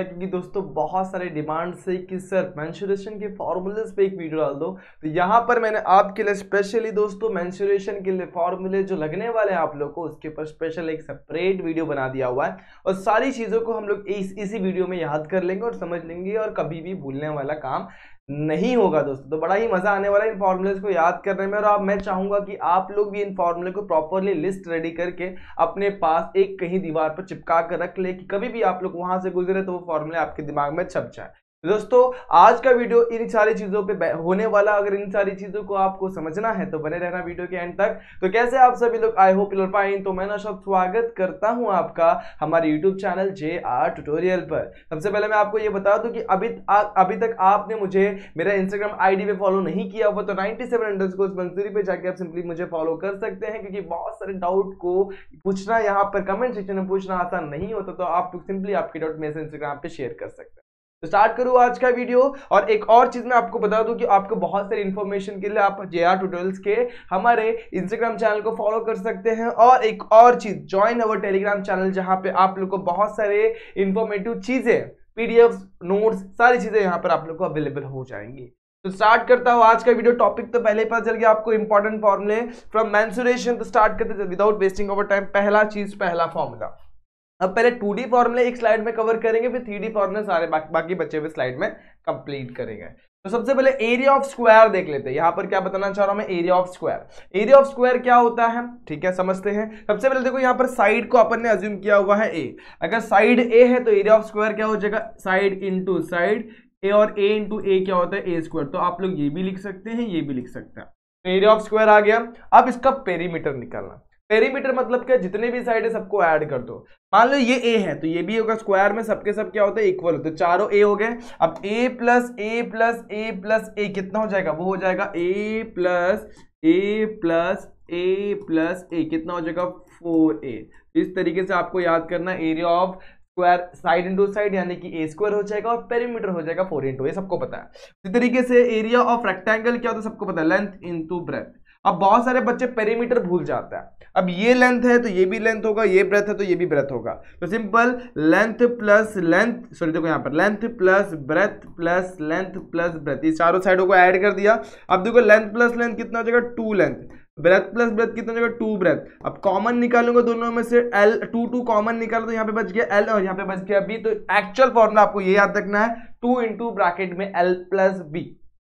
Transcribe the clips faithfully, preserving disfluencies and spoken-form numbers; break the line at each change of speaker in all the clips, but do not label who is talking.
है, क्योंकि दोस्तों बहुत सारे डिमांड से कि सर मेंस्ट्रुएशन के फॉर्मूलेस पे एक वीडियो डाल दो। तो यहाँ पर मैंने आपके लिए स्पेशली दोस्तों मेंस्ट्रुएशन के लिए फॉर्मूले जो लगने वाले हैं आप लोग को, उसके ऊपर स्पेशल एक सेपरेट वीडियो बना दिया हुआ है और सारी चीज़ों को हम लोग इस इसी वीडियो में याद कर लेंगे और समझ लेंगे और कभी भी भूलने वाला काम नहीं होगा दोस्तों। तो बड़ा ही मजा आने वाला है इन फॉर्मूलेस को याद करने में। और अब मैं चाहूंगा कि आप लोग भी इन फॉर्मूले को प्रॉपरली लिस्ट रेडी करके अपने पास एक कहीं दीवार पर चिपका कर रख ले कि कभी भी आप लोग वहां से गुजरे तो वो फॉर्मूले आपके दिमाग में छप जाए। दोस्तों आज का वीडियो इन सारी चीजों पे होने वाला, अगर इन सारी चीजों को आपको समझना है तो बने रहना वीडियो के एंड तक। तो कैसे आप सभी लोग, I hope you are fine. तो मैं ना सब स्वागत करता हूं आपका हमारे YouTube channel J R tutorial पर। सबसे पहले मैं आपको ये बता दूं कि अभी आ, अभी तक आपने मुझे मेरा इंस्टाग्राम आईडी पे फॉलो नहीं किया हुआ तो नाइंटी सेवन अंडरस्कोर मंसूरी पे जाके आप सिंपली मुझे फॉलो कर सकते हैं, क्योंकि बहुत सारे डाउट को पूछना यहाँ पर कमेंट सेक्शन में पूछना आसान नहीं होता। तो आप सिंपली आपके डाउट मेरे से इंस्टाग्राम पे शेयर कर सकते हैं। तो स्टार्ट करूँ आज का वीडियो। और एक और चीज मैं आपको बता दूं कि आपको बहुत सारी इंफॉर्मेशन के लिए आप जे आर ट्यूटोरियल्स के हमारे इंस्टाग्राम चैनल को फॉलो कर सकते हैं। और एक और चीज, ज्वाइन अवर टेलीग्राम चैनल, जहां पे आप लोग को बहुत सारे इंफॉर्मेटिव चीजें, पीडीएफ, नोट्स, सारी चीजें यहाँ पर आप लोग को अवेलेबल हो जाएंगी। तो स्टार्ट करता हूँ आज का वीडियो। टॉपिक तो पहले ही पता चल गया आपको, इंपॉर्टेंट फॉर्मूले फ्रॉम मेंस्ट्रुएशन। तो स्टार्ट करते विदाउट वेस्टिंग ओवर टाइम। पहला चीज, पहला फॉर्मूला। अब पहले टू डी फॉर्मूले एक स्लाइड में कवर करेंगे, फिर थ्री डी फॉर्मूले सारे बा, बाकी बचे हुए स्लाइड में कंप्लीट करेंगे। तो सबसे पहले एरिया ऑफ स्क्वायर देख लेते हैं। यहां पर क्या बताना चाह रहा हूं मैं, area of square. Area of square क्या होता है, ठीक है, समझते हैं। सबसे पहले देखो यहां पर साइड को अपन ने अज्यूम किया हुआ है ए। अगर साइड ए है तो एरिया ऑफ स्क्वायर क्या हो जाएगा, साइड इंटू साइड ए, और ए इंटू ए क्या होता है, ए स्क्वायर। तो आप लोग ये भी लिख सकते हैं, ये भी लिख सकते हैं। तो एरिया ऑफ स्क्वायर आ गया। अब इसका पेरीमीटर निकालना। पेरीमीटर मतलब क्या, जितने भी साइड है सबको ऐड कर दो। मान लो ये ए है तो ये भी होगा, स्क्वायर में सबके सब क्या होता है, इक्वल होता है। चारों ए हो गए। अब A plus A plus A plus A कितना हो जाएगा, वो हो जाएगा A plus A plus A plus A, कितना हो जाएगा, फोर ए। इस तरीके से आपको याद करना, area of square side into side यानी कि ए स्क्वायर हो जाएगा और पेरीमीटर हो जाएगा फोर इंटू, ये सबको पता है। इसी तरीके से एरिया ऑफ रेक्टेंगल क्या होता है, सबको पता है, लेंथ इंटू ब्रेथ। अब बहुत सारे बच्चे पेरीमीटर भूल जाते हैं। अब ये लेंथ है तो ये भी लेंथ होगा, ये ब्रेथ है तो ये भी ब्रेथ होगा। तो simple length plus length, sorry देखो यहाँ पर length plus breadth plus length plus breadth, ये चारों साइडों को ऐड कर दिया। अब देखो लेंथ प्लस लेंथ कितना हो जाएगा, two length, breadth plus breadth कितना हो जाएगा, टू ब्रेथ। अब कॉमन निकालूंगा दोनों में से, एल टू टू कॉमन निकालो तो यहाँ पे बच गया एल और यहाँ पे बच गया बी। तो एक्चुअल फॉर्मूला आपको ये याद रखना है, टू इंटू ब्रैकेट में एल प्लस बी।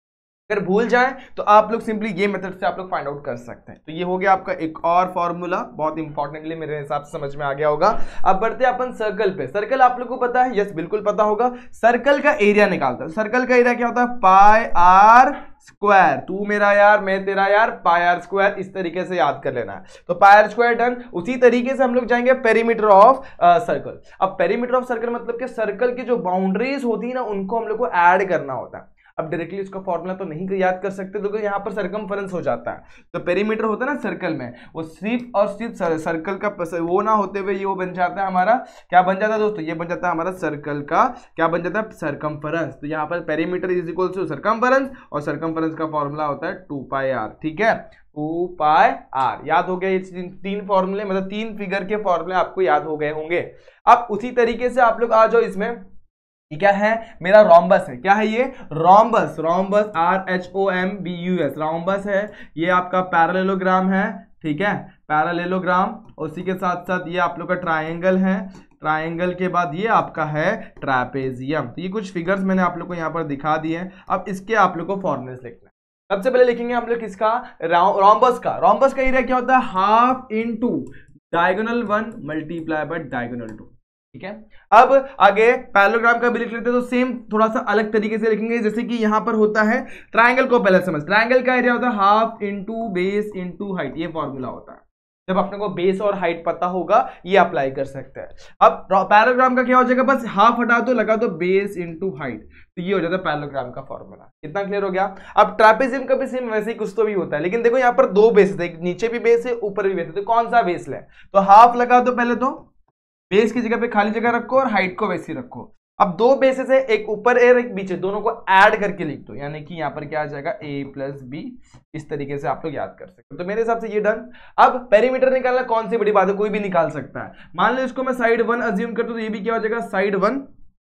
अगर भूल जाए तो आप लोग सिंपली ये मेथड से आप लोग फाइंड आउट कर सकते हैं। तो ये हो गया आपका एक और फॉर्मूला, बहुत इंपॉर्टेंटली मेरे हिसाब से समझ में आ गया होगा। अब बढ़ते हैं अपन सर्कल पे। सर्कल आप लोग को पता है, यस बिल्कुल पता होगा। सर्कल का एरिया निकालता है। सर्कल का एरिया क्या होता है, पाई आर स्क्वायर। तू मेरा यार, मैं तेरा यार, पाई आर स्क्वायर, इस तरीके से याद कर लेना है। तो पाई आर स्क्वायर डन। उसी तरीके से हम लोग जाएंगे पेरीमीटर ऑफ सर्कल। अब पेरीमीटर ऑफ सर्कल मतलब कि सर्कल की जो बाउंड्रीज होती है ना, उनको हम लोग को ऐड करना होता है। अब डायरेक्टली उसका फॉर्मूला तो नहीं याद कर सकते, तो यहाँ पर सर्कमफरेंस हो जाता है। तो पेरीमीटर होता है ना सर्कल में, वो सिर्फ और सिर्फ सर्कल का वो ना होते हुए ये वो बन जाता है हमारा, क्या बन जाता है दोस्तों, ये बन जाता है हमारा सर्कल का क्या बन जाता है, सर्कमफरेंस। तो यहाँ पर perimeter is equal to circumference, और सर्कमफरेंस का फॉर्मूला होता है टू पाई आर, ठीक है, टू पाई आर। याद हो गया, ये तीन फॉर्मूले मतलब तीन फिगर के फॉर्मूले आपको याद हो गए होंगे। अब उसी तरीके से आप लोग आ जाओ इसमें, ये क्या है, मेरा रोम्बस है। क्या है ये, rhombus. Rhombus R H O M B U S, rhombus है। ये आपका पैरेललोग्राम है, ठीक है, पैरेललोग्राम। उसी के साथ साथ ये आप लोग का ट्रायंगल है। ट्रायंगल के बाद ये आपका है ट्रैपेजियम। तो ये कुछ फिगर्स मैंने आप लोग को यहाँ पर दिखा दिए हैं। अब इसके आप लोग को फॉर्मूलेस लिखना है। सबसे पहले लिखेंगे हम लोग किसका, रोम्बस का। रोम्बस का एरिया क्या होता है, half into diagonal one multiply by diagonal two, ठीक है। अब आगे पैरेललोग्राम का भी लिख लेते हैं। तो सेम थोड़ा सा अलग तरीके से लिखेंगे, जैसे कि यहां पर होता है, ट्रायंगल को पहले समझ। ट्रायंगल का एरिया होता है half into base into height, ये फॉर्मूला होता है। जब अपने को बेस और हाइट पता होगा ये अप्लाई कर सकते हैं। अब पैरेललोग्राम का क्या हो जाएगा, बस हाफ हटा दो, लगा दो बेस इंटू हाइट, तो ये हो जाता है पैरेललोग्राम का फॉर्मूला। कितना क्लियर हो गया। अब ट्रैपेजियम का भी सेम वैसे ही कुछ तो भी होता है, लेकिन देखो यहाँ पर दो बेस है, नीचे भी बेस है ऊपर भी बेस है, तो कौन सा बेस लें, तो हाफ लगा दो पहले, तो बेस की जगह पे खाली जगह रखो और हाइट को वैसे ही रखो। अब दो बेसेस है, एक ऊपर और एक नीचे, दोनों को ऐड करके लिख दो, यानी कि यहाँ पर क्या आ जाएगा, a प्लस बी। इस तरीके से आप लोग याद कर सकते हो। तो मेरे हिसाब से ये डन। अब पेरीमीटर निकालना कौन सी बड़ी बात है, कोई भी निकाल सकता है। मान लो इसको मैं साइड वन अज्यूम करता हूं, तो ये भी क्या हो जाएगा, साइड वन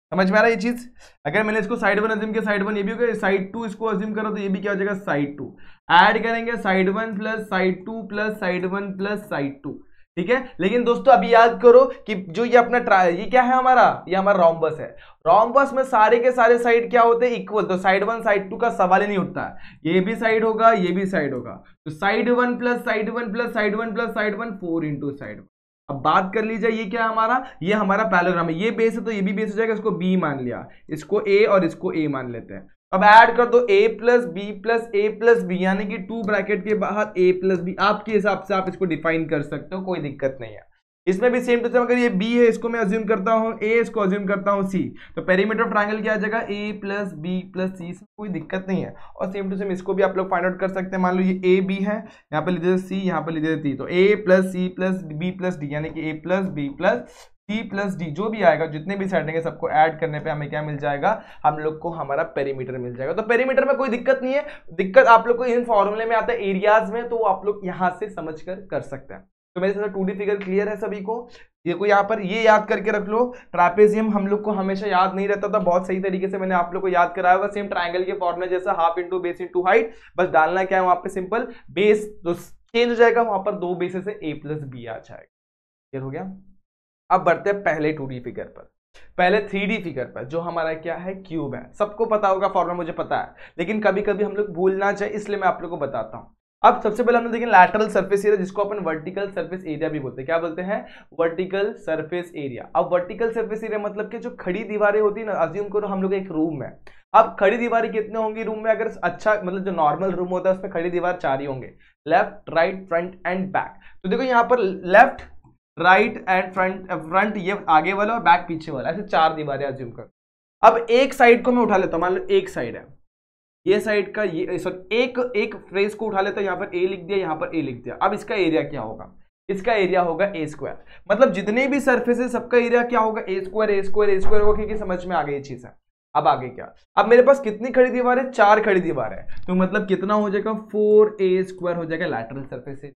समझ में आ रहा है ये चीज? अगर मैंने इसको साइड वन अज्यूम किया, साइड वन ये भी होगा, साइड टू इसको अज्यूम करो तो ये भी क्या हो जाएगा, साइड टू। ऐड करेंगे side one plus side two plus side one plus side two, ठीक है। लेकिन दोस्तों अभी याद करो कि जो ये अपना ट्राई ये क्या है हमारा, ये हमारा रोम्बस है। रोम्बस में सारे के सारे साइड क्या होते हैं, इक्वल। तो साइड वन साइड टू का सवाल ही नहीं उठता है, ये भी साइड होगा ये भी साइड होगा। तो side one plus side one plus side one plus side one, four into side one. अब बात कर लीजिए ये क्या है हमारा, ये हमारा पैरेललोग्राम है, ये बेस है तो ये भी बेस हो जाएगा, इसको बी मान लिया, इसको ए और इसको ए मान लेते हैं। अब ऐड कर दो a plus B plus A plus B, यानी कि टू ब्रैकेट के बाहर a प्लस बी। आपके हिसाब से आप इसको डिफाइन कर सकते हो, कोई दिक्कत नहीं है। इसमें भी सेम टू सेम, अगर ये b है इसको मैं अज्यूम करता हूँ a, इसको अज्यूम करता हूँ c, तो पेरीमीटर ऑफ ट्रायंगल क्या आ जाएगा, a plus B plus C, इसमें कोई दिक्कत नहीं है। और सेम टू सेम इसको भी आप लोग फाइंड आउट कर सकते हैं। मान लो ये a b है, यहाँ पर लीजिए c, यहाँ पर लीजिए c, तो a plus c plus B plus d, यानी कि a plus B plus c plus d, जो भी आएगा जितने भी साइड हैं सबको ऐड करने पे हमें क्या मिल जाएगा, हम लोग को हमारा पेरीमीटर मिल जाएगा। तो पेरीमीटर में कोई दिक्कत नहीं है, दिक्कत आप लोग को इन फॉर्मूले में आता है एरियाज में, तो आप लोग यहां से समझ कर कर सकते हैं। तो मेरे साथ टू डी फिगर क्लियर है सभी को? ये को यहाँ पर ये याद करके रख लो, ट्रापेजियम हम लोग को हमेशा याद नहीं रहता था, बहुत सही तरीके से मैंने आप लोग को याद कराया हुआ, सेम ट्राइंगल के फॉर्मूले जैसा, half into base into height, बस डालना क्या है वहां पे, सिंपल बेस तो चेंज हो जाएगा, वहां पर दो बेसिस से ए प्लस बी आ जाएगा। क्लियर हो गया? अब बढ़ते हैं पहले टू डी फिगर पर, पहले थ्री डी फिगर पर, जो हमारा क्या है, क्यूब है। सबको पता होगा फॉर्मूला, मुझे पता है, लेकिन कभी कभी हम लोग भूलना चाहिए, इसलिए मैं आप लोग को बताता हूं। अब सबसे पहले हमने देखें लैटरल सरफेस एरिया, जिसको अपन वर्टिकल सरफेस एरिया भी बोलते हैं। क्या बोलते हैं? Vertical surface area. अब वर्टिकल सरफेस एरिया मतलब कि जो खड़ी दीवारें होती है ना, अज्यूम करो हम लोग एक रूम में, अब खड़ी दीवारें कितने होंगी रूम में, अगर अच्छा मतलब जो नॉर्मल रूम होता है उसमें खड़ी दीवार चार ही होंगे, left right front and back. तो देखो यहाँ पर left right and front, front ये आगे वाला और बैक पीछे वाला, ऐसे चार दीवारें अज्यूम कर। अब एक साइड को मैं उठा लेता हूं, मान लो एक साइड है, ये साइड का ये सॉरी एक एक फ्रेज को उठा लेता हूं, यहां पर ए लिख दिया, यहां पर ए लिख दिया। अब इसका एरिया क्या होगा, इसका एरिया होगा ए स्क्वायर, मतलब जितने भी सरफेस है सबका एरिया क्या होगा, a square a square a square होगा। क्योंकि समझ में आ गई ये चीज है। अब आगे क्या, अब मेरे पास कितनी खड़ी दीवार है, चार खड़ी दीवार है, तो मतलब कितना हो जाएगा, फोर ए स्क्वायर हो जाएगा लैटरल सरफेस एरिया।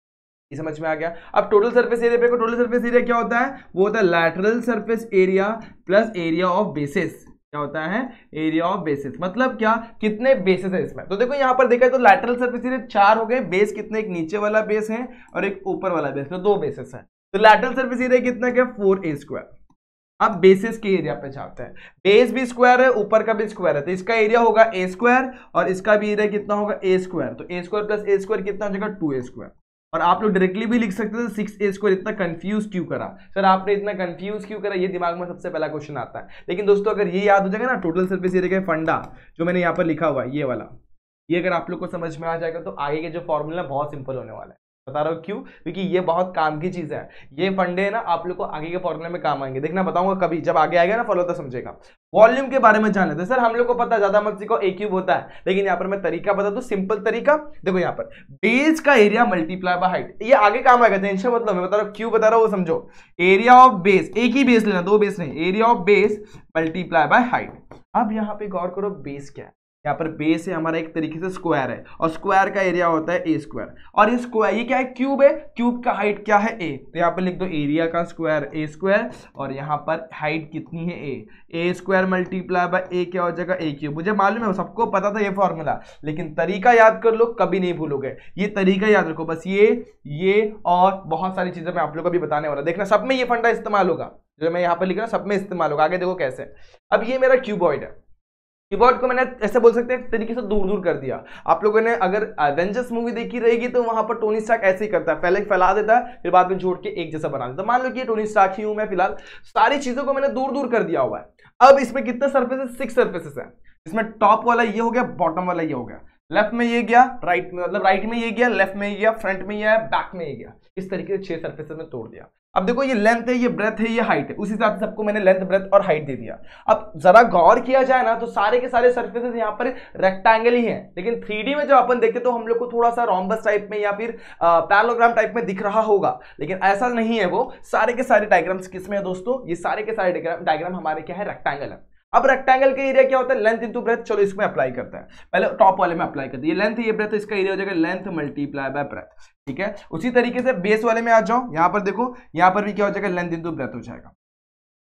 ये समझ में आ गया? अब टोटल सरफेस एरिया पे को, टोटल सरफेस एरिया क्या होता है, वो होता है lateral surface area plus area of bases. क्या होता है, एरिया ऑफ बेसिस, मतलब क्या, कितने बेसिस है इसमें। तो देखो यहाँ पर देखा तो लैटरल सरफेस एरिया चार हो गए, बेस कितने, एक नीचे वाला बेस है और एक ऊपर वाला बेस, तो दो बेसिस है। तो लैटरल सरफेस एरिया कितना क्या, फोर ए स्क्वायर। अब बेसिस के एरिया पे जाते हैं, बेस भी स्क्वायर है ऊपर का भी स्क्वायर है, तो इसका एरिया होगा ए स्क्वायर और इसका भी एरिया कितना होगा, ए स्क्वायर। तो a square plus a square कितना हो जाएगा, टू ए स्क्वायर। और आप लोग डायरेक्टली भी लिख सकते थे सिक्स ए स्क्वायर। इतना कंफ्यूज क्यों करा सर आपने, इतना कंफ्यूज क्यों करा, ये दिमाग में सबसे पहला क्वेश्चन आता है। लेकिन दोस्तों अगर ये याद हो जाएगा ना, टोटल सरफेस एरिया का फंडा जो मैंने यहाँ पर लिखा हुआ है ये वाला, ये अगर आप लोग को समझ में आ जाएगा तो आगे के जो फॉर्मूला बहुत सिंपल होने वाला है। बता रहा हूँ क्यों, क्योंकि ये बहुत काम की चीज है, ये फंडे ना आप लोग को आगे के फॉर्मूले में काम आएंगे। देखना बताऊंगा कभी, जब आगे आएगा ना फॉलो तो समझेगा। वॉल्यूम के बारे में जान लेते हैं। सर हम लोग को पता है ज्यादा मत सीखो, ए क्यूब होता है, लेकिन यहाँ पर मैं तरीका बता दूं, सिंपल तरीका। देखो यहाँ पर बेस का एरिया मल्टीप्लाई बाय हाइट, ये आगे काम आएगा, टेंशन मतलब मैं बता रहा हूँ क्यों बता रहा हूँ वो समझो। एरिया ऑफ बेस, एक ही बेस लेना, दो बेस नहीं, area of base multiply by height. अब यहाँ पे गौर करो बेस क्या है, यहाँ पर बेस है हमारा एक तरीके से स्क्वायर है, और स्क्वायर का एरिया होता है ए स्क्वायर। और ये स्क्वायर ये क्या है, क्यूब है, क्यूब का हाइट क्या है, ए। तो यहाँ पर लिख दो एरिया का स्क्वायर ए स्क्वायर, और यहाँ पर हाइट कितनी है, a. A square multiply by a क्या हो जाएगा, ए क्यूब। मुझे मालूम है सबको पता था ये फॉर्मूला, लेकिन तरीका याद कर लो, कभी नहीं भूलोगे। ये तरीका याद रखो बस, ये ये और बहुत सारी चीजें मैं आप लोग को भी बताने वाला, देखना सब में ये फंडा इस्तेमाल होगा जो मैं यहाँ पर लिख रहा हूँ, सब में इस्तेमाल होगा। आगे देखो कैसे। अब ये मेरा क्यूबॉइड है, क्यूबॉइड को मैंने ऐसे बोल सकते हैं तरीके से दूर दूर कर दिया। आप लोगों ने अगर एवेंजर्स मूवी देखी रहेगी तो वहां पर टोनी स्टार्क ऐसे ही करता है, पहले फैला देता है फिर बाद में जोड़ के एक जैसा बना देता है। मान लो कि टोनी स्टार्क ही हूं मैं फिलहाल, सारी चीजों को मैंने दूर दूर कर दिया हुआ है। अब इसमें कितने सर्फेसेस, सिक्स सर्फेसेस हैं। इसमें टॉप वाला ये हो गया, बॉटम वाला ये हो गया, लेफ्ट में ये गया, राइट में मतलब राइट में ये गया, लेफ्ट में ये गया, फ्रंट में ये आया, बैक में ये गया। इस तरीके से छह सर्फेसेस में तोड़ दिया। अब देखो ये लेंथ है, ये ब्रेथ है, ये हाइट है, उस हिसाब से सबको मैंने लेंथ ब्रेथ और हाइट दे दिया। अब जरा गौर किया जाए ना तो सारे के सारे सर्फेसेस यहाँ पर रेक्टेंगल ही हैं, लेकिन थ्री डी में जब अपन देखते तो हम लोग को थोड़ा सा रोम्बस टाइप में या फिर पैरेललोग्राम टाइप में दिख रहा होगा, लेकिन ऐसा नहीं है। वो सारे के सारे डायग्राम्स किसमें है दोस्तों, ये सारे के सारे डायग्राम हमारे क्या है, रेक्टेंगल है। अब रेक्टेंगल का एरिया क्या होता है, लेंथ इंटू ब्रेथ। चलो इसमें अप्लाई करते हैं, पहले टॉप वाले में अप्लाई करते हैं। ये लेंथ ये ब्रेथ, इसका एरिया हो जाएगा लेंथ मल्टीप्लाई बाय ब्रेथ, ठीक है। उसी तरीके से बेस वाले में आ जाओ, यहां पर देखो, यहां पर भी क्या हो जाएगा, लेंथ इंटू ब्रेथ हो जाएगा।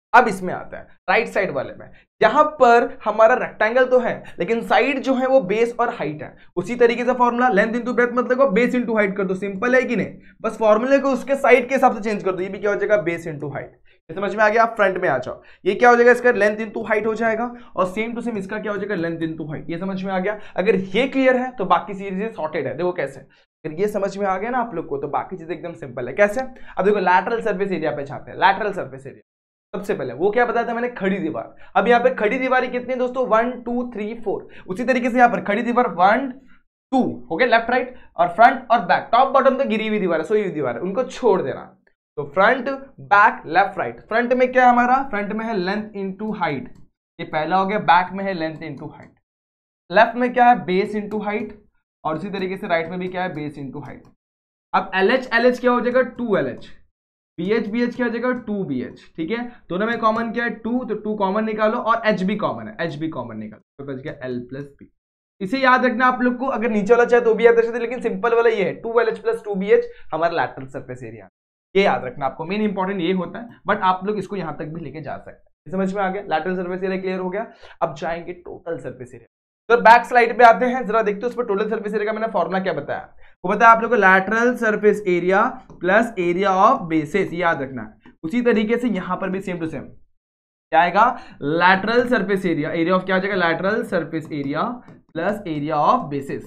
अब इसमें आता है राइट साइड वाले में, यहां पर हमारा रेक्टेंगल तो है लेकिन साइड जो है वो बेस और हाइट है। उसी तरीके से फॉर्मूला लेंथ इंटू ब्रेथ मतलब बेस इंटू हाइट कर दो, सिंपल है कि नहीं, बस फॉर्मूले को उसके साइड के हिसाब से चेंज कर दो। ये भी क्या हो जाएगा, बेस इंटू हाइट। समझ में आ गया, आप फ्रंट में आ जाओ, ये क्या हो जाएगा, इसका लेंथ इंटू हाइट हो जाएगा और सेम टू सेम इसका क्या हो जाएगा, लेंथ इंटू हाइट। ये समझ में आ गया, अगर ये क्लियर है तो बाकी चीजें सॉर्टेड है। देखो कैसे, अगर ये समझ में आ गया ना आप लोग को तो बाकी चीजें एकदम सिंपल है। कैसे, अब देखो लैटरल सर्फेस एरिया पे चाहते हैं, लैटरल सर्फेस एरिया सबसे पहले वो क्या बताया था मैंने, खड़ी दीवार। अब यहाँ पे खड़ी दीवार कितनी है दोस्तों, वन टू थ्री फोर। उसी तरीके से यहाँ पर खड़ी दीवार वन टू हो गया, लेफ्ट राइट और फ्रंट और बैक, टॉप बॉटम तो गिरी हुई दीवार है, सोई हुई दीवार है, उनको छोड़ देना। तो front back left right, front में क्या है हमारा, फ्रंट में है लेंथ इंटू हाइट, ये पहला हो गया, बैक में है लेंथ इंटू हाइट, लेफ्ट में क्या है, बेस इंटू हाइट, और उसी तरीके से राइट में भी क्या है, बेस इंटू हाइट। अब एल एच एल एच क्या हो जाएगा, two l h, b h b h क्या हो जाएगा, टू बी एच। ठीक है, दोनों में कॉमन क्या है, टू, तो टू कॉमन निकालो और एच भी कॉमन है, एच भी कॉमन निकालो तो बच गया एल प्लस बी। इसे याद रखना आप लोग को, अगर नीचे वाला चाहे तो भी याद रख सकते, लेकिन सिंपल वाला ये है two l h plus two b h हमारा लैटरल सरफेस एरिया, ये याद रखना आपको, मेन इंपॉर्टेंट ये होता है, बट आप लोग इसको यहां तक भी लेके जा सकते हैं। समझ में आ गया, लैटरल सरफेस एरिया क्लियर हो गया। अब जाएंगे टोटल सरफेस एरिया, तो बैक स्लाइड पे आते हैं, जरा देखते हैं उस पर टोटल सरफेस एरिया का मैंने फॉर्मूला क्या बताया, वो बताया आप लोग को lateral surface area plus area of bases, याद रखना है। उसी तरीके से यहां पर भी सेम टू सेम क्या आएगा, lateral surface area, area of क्या हो जाएगा, lateral surface area plus area of bases.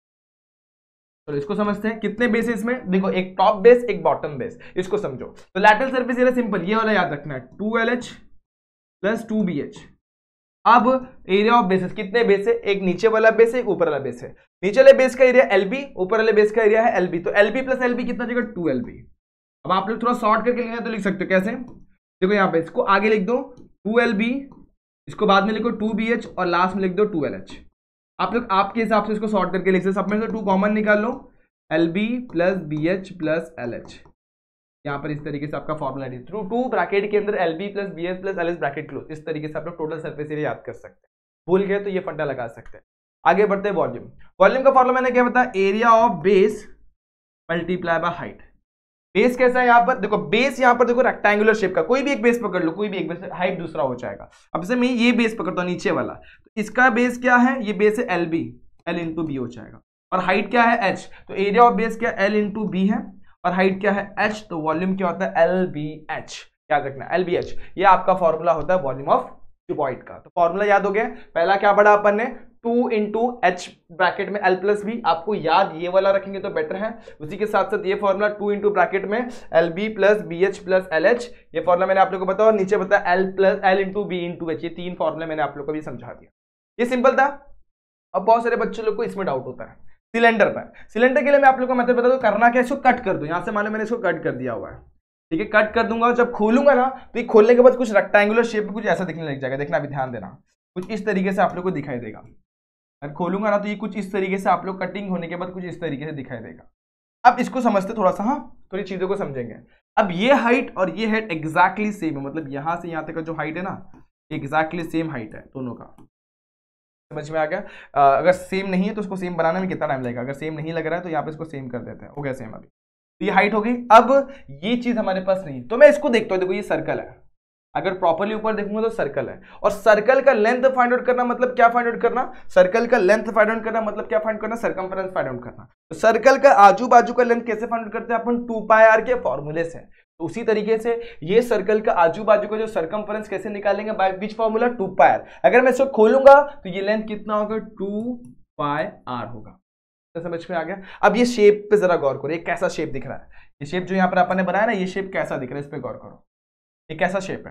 तो इसको समझते हैं, कितने बेसिस में, देखो एक टॉप बेस एक बॉटम बेस, इसको समझो। तो लैटरल सरफेस एरिया सिंपल ये वाला याद रखना है, two l h plus two b h. अब एरिया ऑफ बेसिस, कितने बेस है, एक नीचे वाला बेस है एक ऊपर वाला बेस है, नीचे वाले बेस का एरिया एल बी, ऊपर वाले बेस का एरिया है एल बी, तो l b plus l b कितना हो जाएगा, टू एल बी। अब आप लोग थोड़ा शॉर्ट करके लिखना तो लिख सकते हो, कैसे, देखो यहाँ पे इसको आगे लिख दो टू एल बी, इसको बाद में लिखो टू बी एच और लास्ट में लिख दो टू एल एच। आप लोग आपके हिसाब से इसको शॉर्ट करके लिख सकते, सब में से टू कॉमन निकाल लो, l b plus b h plus l h. यहाँ पर इस तरीके से आपका फॉर्मूला है, थ्रू टू ब्रैकेट के अंदर l b plus b h plus l h bracket close, इस तरीके से आप लोग टोटल सरफेस एरिया याद कर सकते हैं। भूल गए तो ये फंडा लगा सकते हैं। आगे बढ़ते हैं, वॉल्यूम, वॉल्यूम का फॉर्मूला मैंने क्या बताया, area of base multiply by height. Base कैसा है यहाँ पर, देखो बेस यहाँ पर देखो रेक्टेंगुलर शेप का, कोई भी एक बेस पकड़ लो, कोई भी एक बेस, हाइट दूसरा हो जाएगा। अब जैसे मैं ये बेस पकड़ता हूँ नीचे वाला, तो इसका बेस क्या है, ये बेस है l b, l into b हो जाएगा, और हाइट क्या है एच, तो एरिया ऑफ बेस क्या एल इंटू बी है और हाइट क्या है एच, तो वॉल्यूम क्या होता है एल बी एच, याद रखना एल बी एच, ये आपका फॉर्मूला होता है वॉल्यूम ऑफ क्यूबॉइड का। तो फॉर्मूला याद हो गया, पहला क्या पढ़ा अपन ने, टू इंटू एच ब्रैकेट में एल प्लस बी, आपको याद ये वाला रखेंगे तो बेटर है। उसी के साथ साथ ये फॉर्मूला टू इंटू ब्रैकेट में l b plus b h plus l h, ये फॉर्मूला मैंने आप लोग को बताया, और नीचे बताया l plus l into b into h, ये तीन फॉर्मूला मैंने आप लोग को भी समझा दिया, ये सिंपल था। अब बहुत सारे बच्चों लोग को इसमें डाउट होता है सिलेंडर पर, सिलेंडर के लिए मैं आप लोग को मेथड बता दूं, करना क्या, इसको कट कर दो, यहां से मानो मैंने इसको कट कर दिया हुआ है, ठीक है, कट कर दूंगा, जब खोलूंगा ना तो ये खोलने के बाद कुछ रेक्टेंगुलर शेप में कुछ ऐसा दिखने लग जाएगा, देखना अभी ध्यान देना, कुछ इस तरीके से आप लोग को दिखाई देगा। अगर खोलूंगा ना तो ये कुछ इस तरीके से आप लोग कटिंग होने के बाद कुछ इस तरीके से दिखाई देगा। अब इसको समझते थोड़ा सा, हाँ थोड़ी चीजों को समझेंगे। अब ये हाइट और ये हाइट एग्जैक्टली सेम है, मतलब यहां से यहां तक का जो हाइट है ना एग्जैक्टली सेम हाइट है दोनों का, समझ में आ गया। आ, अगर सेम नहीं है तो उसको सेम बनाने में कितना टाइम लगेगा, अगर सेम नहीं लग रहा है तो यहाँ पे इसको सेम कर देते हैं, हो गया सेम। अभी तो ये हाइट हो गई, अब ये चीज हमारे पास नहीं, तो मैं इसको देखता हूँ, देखो ये सर्कल है, अगर प्रॉपर्ली ऊपर देखूंगा तो सर्कल है, और सर्कल का लेंथ फाइंड आउट करना मतलब क्या फाइंड आउट करना, सर्कल का लेंथ फाइंड आउट करना मतलब क्या फाइंड करना, सर्कमफरेंस फाइंड आउट करना। तो सर्कल का आजू बाजू का लेंथ कैसे फाइंड आउट करते हैं अपन, टू पाई आर के फॉर्मूले से। तो उसी तरीके से ये सर्कल का आजू बाजू का जो सर्कमफरेंस कैसे निकालेंगे, by which formula, two pi r. अगर मैं इसको खोलूंगा तो ये लेंथ कितना होगा, टू पाई आर होगा। तो समझ में आ गया। अब ये शेप पे जरा गौर करो, ये कैसा शेप दिख रहा है, ये शेप जो यहाँ पर अपन ने बनाया ना, ये शेप कैसा दिख रहा है, इस पे गौर करो, ये कैसा शेप है,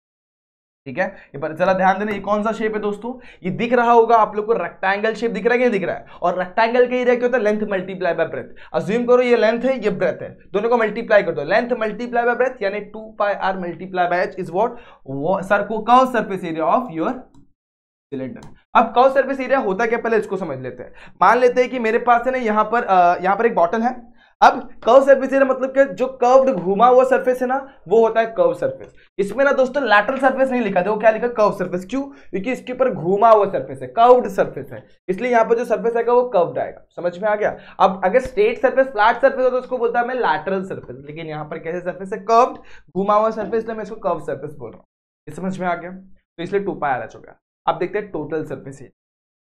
ठीक है। ये पर जरा ध्यान देना, ये कौन सा शेप है दोस्तों, ये दिख रहा होगा आप लोग को, रेक्टेंगल शेप दिख रहा है कि दिख रहा है, और रेक्टेंगल का एरिया क्या होता है, length multiply by breadth. Assume करो ये लेंथ है ये ब्रेथ है, दोनों को मल्टीप्लाई कर दो, लेंथ मल्टीप्लाई बाय ब्रेथ यानी two pi r multiply by h is what, sir को curve surface area of your cylinder. अब कर्व सरफेस एरिया होता क्या, पहले इसको समझ लेते हैं। मान लेते हैं कि मेरे पास है ना यहाँ पर यहाँ पर एक बॉटल है। अब कर्व सरफेस एरिया मतलब कि जो कर्व्ड घुमा हुआ सरफेस है ना, वो होता है कर्व सरफेस। इसमें ना दोस्तों लैटरल सरफेस नहीं लिखा, देखो क्या लिखा, कर्व सरफेस। क्यों, क्योंकि इसके ऊपर घुमा हुआ सरफेस है, कर्व्ड सरफेस है, इसलिए यहाँ पर जो सरफेस आएगा वो कर्व्ड आएगा। समझ में आ गया। अब अगर स्ट्रेट सरफेस फ्लैट सरफेस हो तो उसको बोलता है मैं लैटरल सरफेस, लेकिन यहाँ पर कैसे सरफेस है, कर्व्ड घुमा हुआ सरफेस, इसलिए मैं इसको कर्व सरफेस बोल रहा हूँ। ये समझ में आ गया, तो इसलिए टू पाई आर एच हो गया। अब देखते हैं total surface area.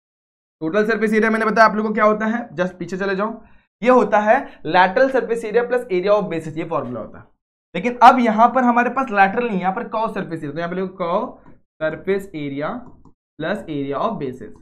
Total surface area मैंने बताया आप लोगों को क्या होता है, जस्ट पीछे चले जाओ, ये होता है lateral surface area plus area of bases, ये फॉर्मूला होता है। लेकिन अब यहां पर हमारे पास लैटरल नहीं है, यहां पर कर्व सरफेस एरिया, तो यहां पे लिखो curve surface area plus area of basis.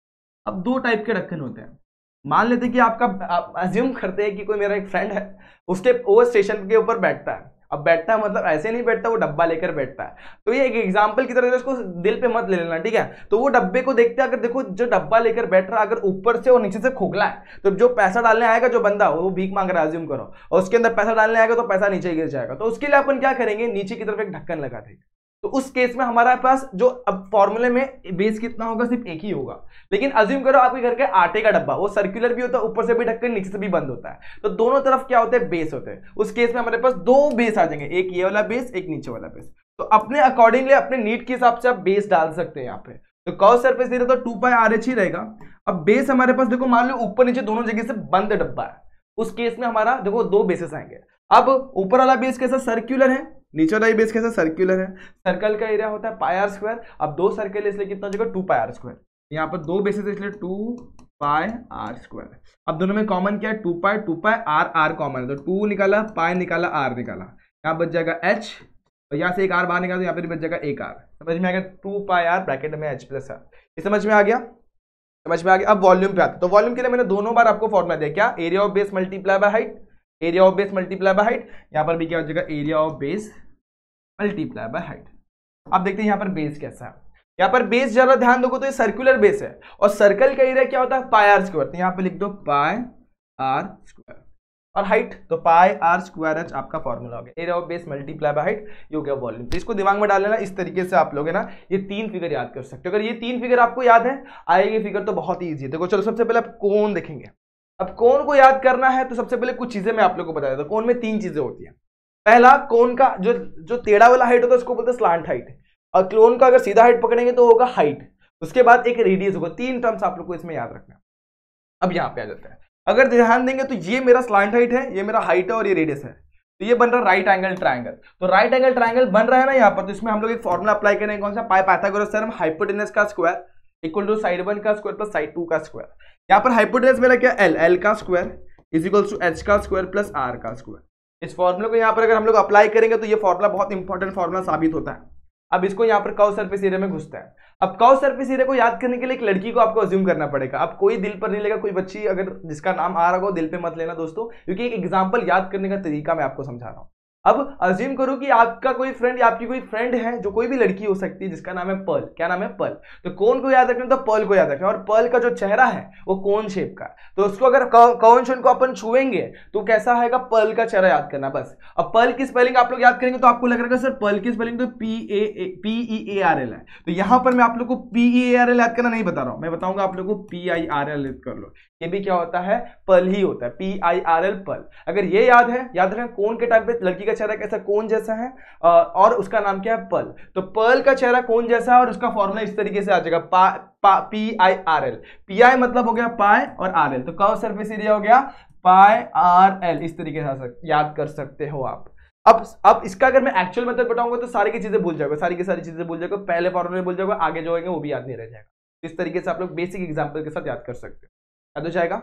अब दो टाइप के ढक्कन होते हैं। मान लेते हैं कि आपका, आप अज्यूम करते हैं कि कोई मेरा एक फ्रेंड है, उसके वो स्टेशन के ऊपर बैठता है। अब बैठता है मतलब ऐसे नहीं बैठता, वो डब्बा लेकर बैठता है। तो ये एक एग्जांपल की तरह, इसको दिल पे मत ले लेना, ठीक है। तो वो डब्बे को देखते हैं, अगर देखो जो डब्बा लेकर बैठ रहा है, अगर ऊपर से और नीचे से खोखला है, तो जो पैसा डालने आएगा जो बंदा, वो भीख मांग रहा है अज्यूम करो, और उसके अंदर पैसा डालने आएगा तो पैसा नीचे गिर जाएगा। तो उसके लिए अपन क्या करेंगे, नीचे की तरफ एक ढक्कन लगा देंगे। तो उस केस में हमारे पास जो अब फॉर्मूले में बेस कितना होगा, सिर्फ एक ही होगा। लेकिन अज्यूम करो आपके घर के आटे का डब्बा, वो सर्कुलर भी होता है, ऊपर से भी ढक्कन नीचे से भी बंद होता है, तो दोनों तरफ क्या होते हैं, बेस होते हैं। उस केस में हमारे पास दो बेस आ जाएंगे, एक ये वाला बेस, एक नीचे वाला बेस। तो अपने अकॉर्डिंगली अपने नीड के हिसाब से आप बेस डाल सकते हैं यहाँ पे। तो कर्व सरफेस एरिया तो टू पाई आर एच ही रहेगा। अब बेस हमारे पास देखो, मान लो ऊपर नीचे दोनों जगह से बंद डब्बा है, उस केस में हमारा देखो दो बेसेस आएंगे। अब ऊपर वाला बेस कैसा, सर्कुलर है, नीचे वाला बेस कैसा, सर्कुलर है। सर्कल का एरिया होता है पाई आर स्क्वायर। अब दो सर्कल इसलिए कितना हो जाएगा, टू पाई आर स्क्वायर। यहाँ पर दो बेसिस इसलिए टू पाई आर स्क्वायर। अब दोनों में कॉमन क्या है, two pi, two pi r, r common है, तो टू निकाला, पाई निकाला, आर निकाला, यहाँ बच जाएगा एच, और यहाँ से एक आर बाहर निकाला तो यहाँ पर बच जाएगा एक आर। समझ में आ गया, टू पाई आर ब्रैकेट में एच प्लस आर। ये समझ में आ गया, समझ में आ गया। अब वॉल्यूम पे आता है, तो वॉल्यूम के लिए मैंने दोनों बार आपको फॉर्मूला दिया, क्या, area of base multiply by height, area of base multiply by height. यहाँ पर भी क्या हो जाएगा, area of base multiply by height. अब देखते हैं यहाँ पर बेस कैसा है। यहाँ पर बेस जरा ध्यान दोगे तो ये सर्कुलर बेस है, और सर्कल का एरिया क्या होता है, पाई आर स्क्वायर। तो यहाँ पे लिख दो पाई आर स्क्वायर, और हाइट तो पाई आर स्क्वायर एच आपका फॉर्मूला हो गया, area of base multiply by height, ये हो गया वॉल्यूम। तो इसको दिमाग में डाल लेना, इस तरीके से आप लोग है ना ये तीन फिगर याद कर सकते हो। अगर ये तीन फिगर आपको याद है, आएगी फिगर तो बहुत ही ईजी है। देखो चलो सबसे पहले आप कोण देखेंगे। अब कोण को याद करना है तो सबसे पहले कुछ चीजें मैं आप लोग को बता देता हूं। कोण में तीन चीजें होती है। पहला, कोण का जो जो टेढ़ा वाला हाइट होता है उसको बोलते हैं स्लांट हाइट, और कोण का अगर सीधा हाइट पकड़ेंगे तो होगा हाइट। उसके बाद एक रेडियस होगा। तीन टर्म्स आप लोग को इसमें याद रखना। अब यहाँ पे आ जाता है, अगर ध्यान देंगे तो ये मेरा स्लांट हाइट है, ये मेरा हाइट है, और ये रेडियस है, तो ये बन रहा है राइट एंगल ट्रायंगल। तो राइट एंगल ट्रायंगल बन रहा है ना यहाँ पर, तो इसमें हम लोग एक फॉर्मूला अप्लाई करेंगे, कौन सा, पाई पाइथागोरस थ्योरम, हाइपोटेनस का square equal to side one का स्क्वायर प्लस साइड टू का स्क्वायर। यहाँ पर हाइपोटेनस मेरा क्या, एल, एल का square is equal to h का स्क्वायर प्लस आर का स्क्वायर। इस फॉर्मूले को यहाँ पर अगर हम लोग अप्लाई करेंगे तो ये फॉर्मूला बहुत इंपॉर्टेंट फॉर्मूला साबित होता है। अब इसको यहाँ पर कर्व सरफेस एरिया में घुसता है। अब कर्व सरफेस एरिया को याद करने के लिए एक लड़की को आपको अज्यूम करना पड़ेगा। अब कोई दिल पर नहीं लेगा, कोई बच्ची अगर जिसका नाम आ रहा हो दिल पे मत लेना दोस्तों, क्योंकि एक एग्जांपल याद करने का तरीका मैं आपको समझा रहा हूँ। अब अज्यूम करो कि आपका कोई फ्रेंड या आपकी कोई फ्रेंड है, जो कोई भी लड़की हो सकती है, जिसका नाम है पर्ल। क्या नाम है, पर्ल। तो कोण को याद रखना तो पर्ल को याद रखना, और पर्ल का जो चेहरा है वो कोण शेप का, तो उसको अगर कोण शेप को अपन छुएंगे तो कैसा आएगा, पर्ल का चेहरा याद करना बस। अब पर्ल की स्पेलिंग आप लोग याद करेंगे तो आपको लग रहा है सर पर्ल की स्पेलिंग तो p a p e a r l है, तो यहां पर मैं आप लोग को p e a r l याद करना नहीं बता रहा हूं, मैं बताऊंगा आप लोग को पी आई आर एल याद कर लो। ये भी क्या होता है, पर्ल ही होता है, p i r l pearl. अगर ये याद है, याद रखना कोण के टाइम पे लड़की का चेहरा कैसा, कोण जैसा है, और उसका नाम क्या है, पर्ल। तो पर्ल का चेहरा कोण जैसा है, और उसका फॉर्मूला इस तरीके से आ जाएगा, पा, पा, p i r l. P i मतलब हो गया पाई और आर एल, तो कर्व सरफेस एरिया हो गया पाई आर एल। इस तरीके से याद कर सकते हो आप। अब अब इसका अगर मैं एक्चुअल मेथड बताऊंगा तो सारी की चीजें भूल जाओगे, सारी की सारी चीजें भूल जाओगे, पहले फॉर्मूले भूल जाओगे, आगे जो होंगे वो भी याद नहीं रह जाएगा। इस तरीके से आप लोग बेसिक एग्जांपल के साथ याद कर सकते हो, याद हो जाएगा।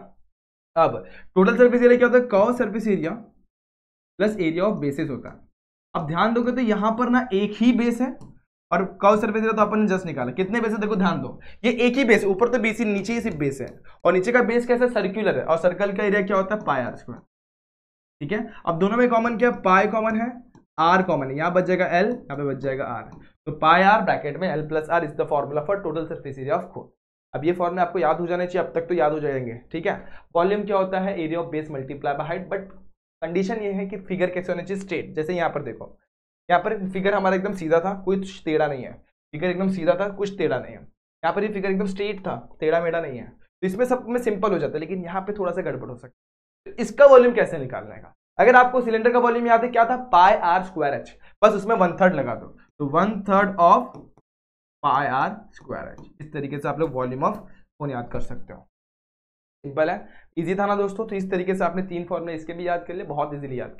अब टोटल सरफेस एरिया क्या होता है, curve surface area plus area of bases होता है। अब ध्यान दोगे तो यहां पर ना एक ही बेस है, और कर्व सरफेस एरिया तो अपन ने जस्ट निकाला। कितने बेस है देखो, ध्यान दो, ये एक ही बेस, ऊपर तो बेस ही, नीचे ही सिर्फ बेस है, और नीचे का बेस कैसा, सर्कुलर है, और सर्कल का एरिया क्या होता है, पाई आर स्क्वायर। ठीक है, अब दोनों में कॉमन क्या, पाई कॉमन है, आर कॉमन है, यहाँ बच जाएगा एल, यहाँ पे बच जाएगा आर, तो पाई आर ब्रैकेट में L plus r is the formula for total surface area of cone. अब ये फॉर्मूला आपको याद हो जाने चाहिए, अब तक तो याद हो जाएंगे। ठीक है, वॉल्यूम क्या होता है, area of base multiply by height, but condition ये है कि फिगर कैसे होना चाहिए, स्ट्रेट। जैसे यहाँ पर देखो, यहाँ पर फिगर हमारा एकदम सीधा था, कुछ टेढ़ा नहीं है, फिगर एकदम सीधा था, कुछ टेढ़ा नहीं है। यहाँ पर ये फिगर एकदम स्ट्रेट था, टेढ़ा मेढ़ा नहीं है, तो इसमें सब में सिंपल हो जाता है, लेकिन यहाँ पे थोड़ा सा गड़बड़ हो सकता है। तो इसका वॉल्यूम कैसे निकालना है, अगर आपको सिलेंडर का वॉल्यूम याद है क्या था, पाई आर स्क्वायर एच, बस उसमें वन थर्ड लगा दो, तो one third of pi are square h. इस तरीके से आप लोग वॉल्यूम ऑफ कोण याद कर सकते हो। सिंपल है, इजी था ना दोस्तों। तो इस तरीके से आपने तीन फॉर्मूले इसके भी याद कर लिए, बहुत इजीली याद कर लिया।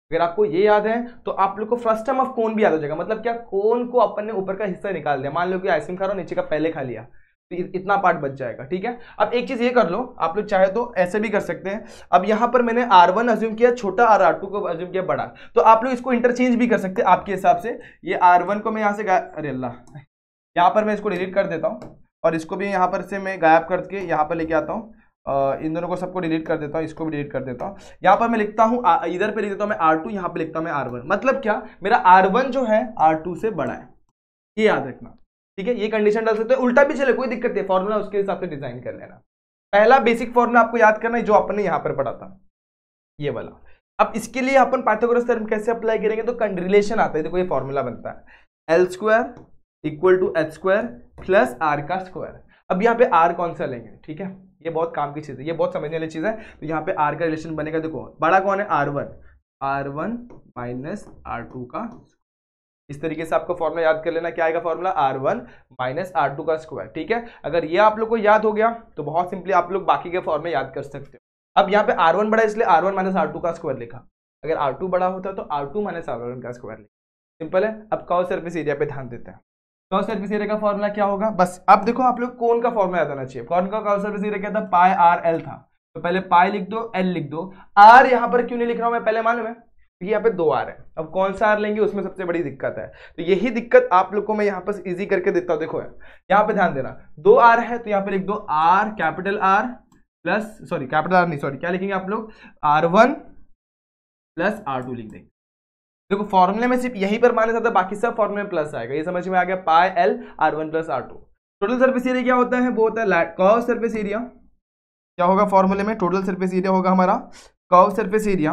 अगर आपको ये याद है तो आप लोग को फर्स्ट टर्म ऑफ कोन भी याद हो जाएगा। मतलब क्या, कोन को अपन ने ऊपर का हिस्सा निकाल दिया। मान लो कि आइसक्रीम खा रहा हूं, नीचे का पहले खा लिया, तो इतना पार्ट बच जाएगा। ठीक है, अब एक चीज ये कर लो, आप लोग चाहे तो ऐसे भी कर सकते हैं। अब यहां पर मैंने आर वन अज्यूम किया छोटा और आर टू को अज्यूम किया बड़ा, तो आप लोग इसको इंटरचेंज भी कर सकते हैं आपके हिसाब से। ये आर वन को मैं यहां से, अरे अल्लाह, यहां पर मैं इसको डिलीट कर देता हूं और इसको भी यहां पर से मैं गायब करके यहां पर लेके आता हूं। इन दोनों को सबको डिलीट कर देता हूं, इसको भी डिलीट कर देता हूं। यहां पर मैं लिखता हूं, इधर पे लिख देता हूं मैं आर टू, यहां पे लिखता हूं मैं आर वन। मतलब क्या, मेरा आर वन जो है आर टू से बड़ा है, ये याद रखना। ठीक है, ये कंडीशन डाल सकते हैं, उल्टा भी चले, कोई दिक्कत नहीं, फॉर्मूला उसके हिसाब से डिजाइन कर लेना। पहला बेसिक फॉर्मूला आपको याद करना है जो अपन ने यहां पर पढ़ा था, ये वाला। अब इसके लिए अपन पाइथागोरस थ्योरम कैसे अप्लाई करेंगे, तो रिलेशन आता है, देखो ये फॉर्मूला बनता है l square equal to h square plus r का स्क्वायर। अब यहाँ पे आर कौन सा लेंगे, ठीक है, ये बहुत काम की चीज है, ये बहुत समझने वाली चीज है। तो यहाँ पे आर का रिलेशन बनेगा, देखो बड़ा कौन है, r one, r one minus r two का। इस तरीके से आपको फॉर्मूला याद कर लेना, क्या आएगा formula, r one minus r two का स्क्वायर। ठीक है, अगर ये आप लोग को याद हो गया तो बहुत सिंपली आप लोग बाकी के फॉर्मूले याद कर सकते हो। अब यहाँ पे आर वन बड़ा इसलिए r one minus r two का स्क्वायर लिखा, अगर आर टू बड़ा होता तो r two minus r one का स्क्वायर लिखा। सिंपल है। अब कर्व सरफेस एरिया पे ध्यान देते हैं। कर्व सरफेस एरिया का फॉर्मूला क्या होगा, बस अब देखो आप लोग कोन का फॉर्मूला याद आना चाहिए। कौन का कर्व सरफेस एरिया क्या था, पाई आर एल था, तो पहले पाई लिख दो, एल लिख दो। आर यहां पर क्यों नहीं लिख रहा हूं मैं, पहले मालूम है, क्योंकि यहाँ पे दो आर है। अब कौन सा आर लेंगे उसमें सबसे बड़ी दिक्कत है, तो यही दिक्कत आप लोग को मैं यहाँ पर इजी करके देता हूँ। देखो यहाँ पे ध्यान देना, दो आर है तो यहाँ पे लिख दो r capital r plus, sorry capital r नहीं, सॉरी क्या लिखेंगे आप लोग, r one plus are two लिख देंगे। देखो फॉर्मूले में सिर्फ यही पर माइनस आता है, बाकी सब फॉर्मूले में प्लस आएगा, ये समझ में आ गया। Pi L R one plus are two. Total surface area क्या होता है, वो होता है कर्व सरफेस एरिया। क्या होगा फॉर्मूले में, टोटल सरफेस एरिया होगा हमारा curve surface area,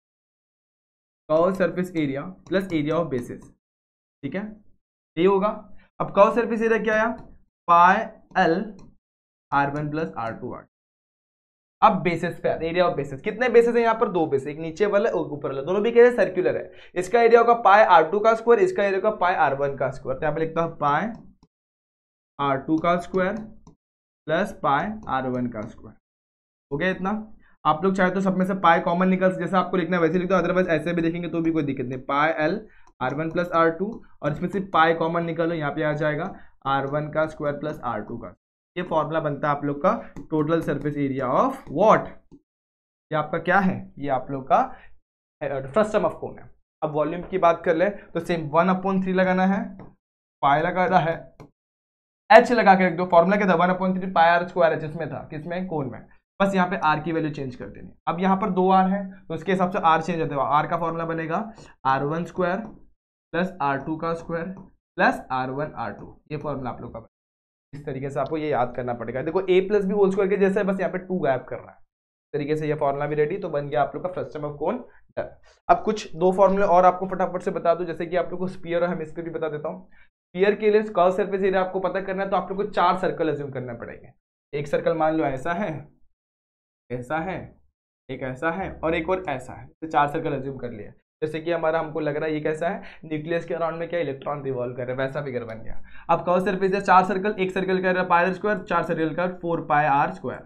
curve surface area plus area of bases. ठीक है, ये होगा। अब कर्व सरफेस एरिया क्या आया, pi L R one plus are two r. अब बेसिस पे एरिया ऑफ बेसिस, कितने बेसिस है यहाँ पर, दो बेसिस, एक नीचे वाला और ऊपर वाला, दोनों भी कह रहे सर्कुलर है। इसका एरिया होगा पाई आर टू का स्क्वायर, इसका एरिया होगा पाई आर वन का स्क्वायर। तो यहाँ पे लिखता हूँ पाई आर टू का square plus pi R one का स्क्वायर। हो गया इतना। आप लोग चाहे तो सब में से पाई कॉमन निकल, जैसा आपको लिखना है वैसे लिख दो, अदरवाइज ऐसे भी लिखेंगे तो भी कोई दिक्कत नहीं। Pi L R one plus are two, और इसमें से पाई कॉमन निकालो, यहाँ पे आ जाएगा आर वन का स्क्वायर प्लस आर टू का। ये फॉर्मूला बनता है आप लोग का total surface area of what, ये आपका क्या है, ये आप लोग का फर्स्ट टर्म ऑफ कोन है। अब वॉल्यूम की बात कर ले तो सेम वन अपॉन थ्री लगाना है, पाई लगाना है, एच लगा के रख दो। फॉर्मूला क्या था, one upon three pi are square H, इसमें था किसमें, कोन में। बस यहाँ पे आर की वैल्यू चेंज कर देनी। अब यहाँ पर दो आर है तो उसके हिसाब से आर चेंज होता है। आर का फॉर्मूला बनेगा R one square plus are two का square plus R one R two. ये फॉर्मूला आप लोग का, इस तरीके से आपको ये याद करना पड़ेगा। देखो A plus B whole square के जैसे, बस यहाँ पे टू गायब करना है। इस तरीके से ये फॉर्मूला भी रेडी, तो बन गया आप लोग का first term of cone done. अब कुछ दो फॉर्मूले और आपको फटाफट से बता दूं, जैसे कि आप लोग को स्फीयर और हेमिस्फीयर भी बता देता हूँ। स्फीयर के लिए कर्व सरफेस एरिया आपको पता करना है, तो आप लोग को चार सर्कल अज्यूम करना पड़ेगा। एक सर्कल मान लो ऐसा है, ऐसा है, एक ऐसा है और एक और ऐसा है, तो चार सर्कल अज्यूम कर लिया। जैसे कि हमारा हमको लग रहा है ये कैसा है, न्यूक्लियस के अराउंड में क्या इलेक्ट्रॉन रिवॉल्व कर रहे हैं, वैसा फिगर बन गया। अब कर्व सरफेस है चार सर्कल, एक सर्कल का पाई आर स्क्वायर, चार सर्कल का फोर पाई आर स्क्वायर।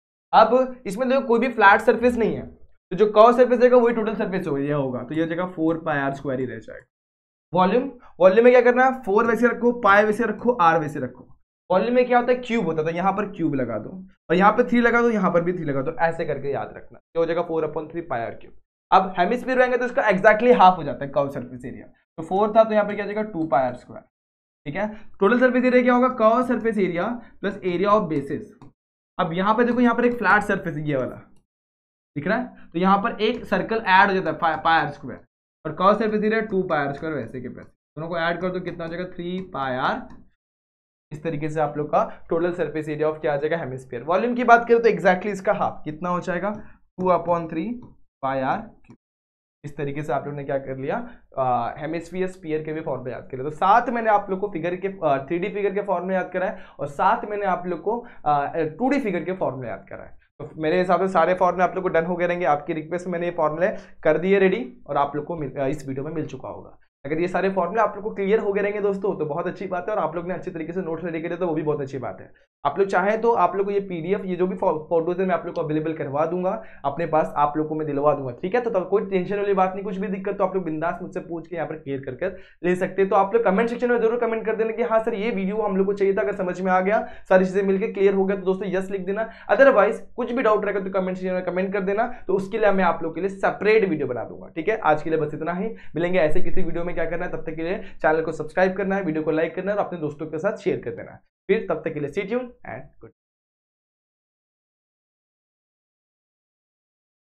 अब इसमें देखो कोई भी फ्लैट सरफेस नहीं है, तो जो कर्व सरफेस रहेगा वही टोटल सरफेस होगा, ये होगा, तो ये जगह फोर पाई आर स्क्वायर ही रह जाएगा। वॉल्यूम, वॉल्यूम में क्या करना है, फोर वैसे रखो, पाई वैसे रखो, आर वैसे रखो। वॉल्यूम में क्या होता है, क्यूब होता है, तो यहाँ पर क्यूब लगा दो और यहाँ पे थ्री लगा दो, यहाँ पर भी थ्री लगा दो, ऐसे करके याद रखना। क्या हो जाएगा, four upon three pi R cube. अब हेमिस्फीयर रहेंगे तो इसका एक्जैक्टली हाफ हो जाता है कर्व सरफेस एरिया, तो फोर था तो यहाँ पे क्या जाएगा टू पाई आर स्क्वायर। ठीक है, टोटल सरफेस एरिया क्या होगा, curve surface area plus area of basis. अब यहाँ पे देखो, यहाँ पर एक फ्लैट सरफेस ये वाला दिख रहा है, तो यहाँ पर एक सर्कल ऐड हो जाता है पाई आर स्क्वायर, और curve surface area two pi are square, वैसे के वैसे दोनों को ऐड कर दो, कितना हो जाएगा थ्री पाई आर। इस तरीके से आप लोग का टोटल सरफेस एरिया ऑफ क्या आ जाएगा, हेमिस्फीयर। वॉल्यूम की बात करें तो एक्जैक्टली इसका हाफ कितना हो जाएगा, two upon three pi R cube. इस तरीके से आप लोग ने क्या कर लिया, हेमिस्फीयर स्फीयर के भी फॉर्मूले याद कर लिया। तो साथ मैंने आप लोग को फिगर के थ्री डी फिगर के फॉर्मूले याद कराए, और साथ मैंने आप लोग को टू डी फिगर के फॉर्मूले याद कराए। तो मेरे हिसाब से सारे फॉर्मूले आप लोग को डन हो गए रहेंगे। आपकी रिक्वेस्ट में मैंने ये फॉर्मूले कर दिए रेडी, और आप लोग को इस वीडियो में मिल चुका होगा। अगर ये सारे फॉर्मूले आप लोग को क्लियर हो गए रहेंगे दोस्तों तो बहुत अच्छी बात है, और आप लोग ने अच्छी तरीके से नोट्स रेडी करे तो वो भी बहुत अच्छी बात है। आप लोग चाहें तो आप लोग को ये पीडीएफ, ये जो भी फोटोज है मैं आप लोग को अवेलेबल करवा दूंगा अपने पास, आप लोग को मैं दिलवा दूंगा, ठीक है। तो, तो कोई टेंशन वाली बात नहीं, कुछ भी दिक्कत तो आप लोग बिंदास मुझसे पूछ के यहाँ पर क्लियर करके ले सकते हैं। तो आप लोग कमेंट सेक्शन में जरूर कमेंट कर देना कि हाँ सर ये वीडियो हम लोग को चाहिए था, अगर समझ में आ गया, सारी चीजें मिलकर क्लियर हो गया तो दोस्तों यस लिख देना। अदरवाइज कुछ भी डाउट रहेगा तो कमेंट सेक्शन में कमेंट कर देना, तो उसके लिए मैं आप लोग के लिए सेपरेट वीडियो बना दूंगा, ठीक है। आज के लिए बस इतना ही, मिलेंगे ऐसे किसी वीडियो में। क्या करना है तब तक के लिए चैनल को सब्सक्राइब करना है, वीडियो को लाइक करना है और अपने दोस्तों के साथ शेयर कर देना है। फिर तब तक के लिए स्टे ट्यून्ड एंड गुड।